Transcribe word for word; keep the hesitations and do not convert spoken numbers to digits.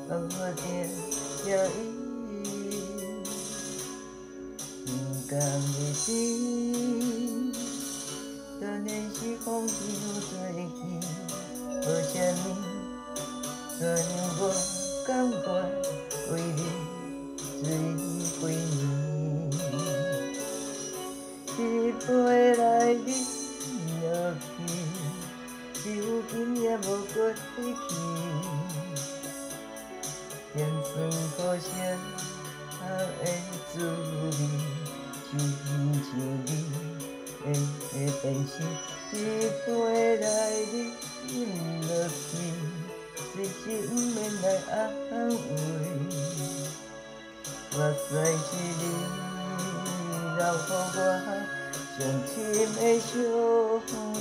甘我定定伊，不甘的情，当然是风景有做戏，为什么怎样我甘愿为你醉几年？一杯来日落去，至今也无过去。甜酸苦涩的滋味，像烟像你的的变心。一杯来日落去，随时不免来安慰。我知是你留予我上深的伤。